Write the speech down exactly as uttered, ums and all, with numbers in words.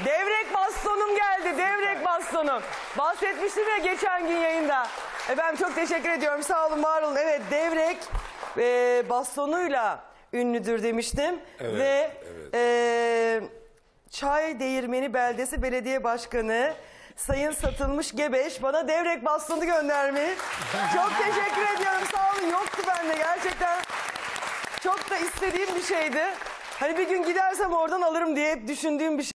Devrek bastonum geldi, devrek bastonum. Bahsetmiştim ya geçen gün yayında. Efendim çok teşekkür ediyorum, sağ olun, var olun. Evet, devrek e, bastonuyla ünlüdür demiştim. Evet, Ve evet. E, Çay Değirmeni Beldesi Belediye Başkanı Sayın Satılmış Gebeş bana devrek bastonu göndermiş. Çok teşekkür ediyorum, sağ olun. Yoktu bende gerçekten. Çok da istediğim bir şeydi. Hani bir gün gidersem oradan alırım diye hep düşündüğüm bir şey.